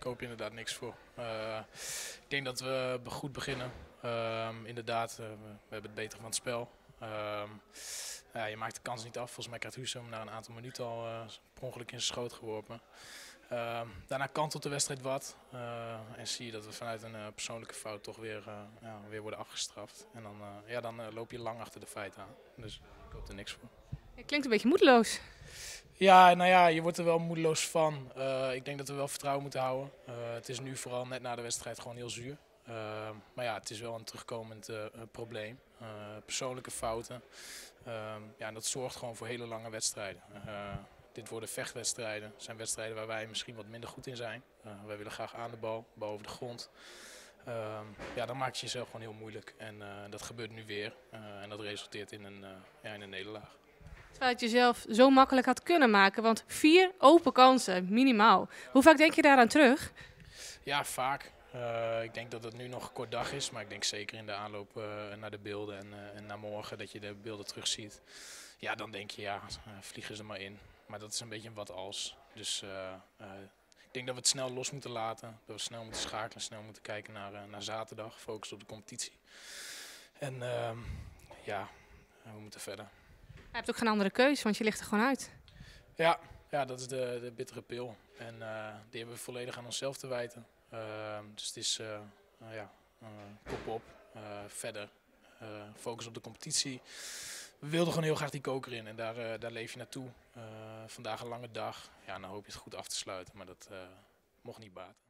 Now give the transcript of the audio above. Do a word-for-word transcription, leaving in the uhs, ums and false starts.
hoop je inderdaad niks voor. Uh, ik denk dat we goed beginnen. Uh, inderdaad, uh, we hebben het beter van het spel. Uh, ja, je maakt de kans niet af. Volgens mij krijgt Husum na een aantal minuten al uh, per ongeluk in zijn schoot geworpen. Uh, daarna kantelt de wedstrijd wat. Uh, en zie je dat we vanuit een uh, persoonlijke fout toch weer, uh, ja, weer worden afgestraft. En dan, uh, ja, dan uh, loop je lang achter de feiten aan. Dus ik hoop er niks voor. Het klinkt een beetje moedeloos. Ja, nou ja, je wordt er wel moedeloos van. Uh, ik denk dat we wel vertrouwen moeten houden. Uh, het is nu vooral net na de wedstrijd gewoon heel zuur. Uh, maar ja, het is wel een terugkomend uh, probleem. Uh, persoonlijke fouten. Uh, ja, en dat zorgt gewoon voor hele lange wedstrijden. Uh, dit worden vechtwedstrijden. Het zijn wedstrijden waar wij misschien wat minder goed in zijn. Uh, wij willen graag aan de bal, bal over de grond. Uh, ja, dan maak je jezelf gewoon heel moeilijk. En uh, dat gebeurt nu weer. Uh, en dat resulteert in een, uh, ja, in een nederlaag. Terwijl je het jezelf zo makkelijk had kunnen maken. Want vier open kansen, minimaal. Hoe vaak denk je daaraan terug? Ja, vaak. Uh, ik denk dat het nu nog een kort dag is. Maar ik denk zeker in de aanloop uh, naar de beelden en, uh, en naar morgen dat je de beelden terugziet. Ja, dan denk je, ja, uh, vliegen ze er maar in. Maar dat is een beetje een wat als. Dus uh, uh, ik denk dat we het snel los moeten laten. Dat we snel moeten schakelen, snel moeten kijken naar, uh, naar zaterdag. Focus op de competitie. En uh, ja, we moeten verder. Je hebt ook geen andere keus, want je ligt er gewoon uit. Ja, ja dat is de, de bittere pil. En uh, die hebben we volledig aan onszelf te wijten. Uh, dus het is uh, uh, ja, uh, kop op, uh, verder, uh, focus op de competitie. We wilden gewoon heel graag die koker in en daar, uh, daar leef je naartoe. Uh, vandaag een lange dag, ja, dan hoop je het goed af te sluiten, maar dat uh, mocht niet baten.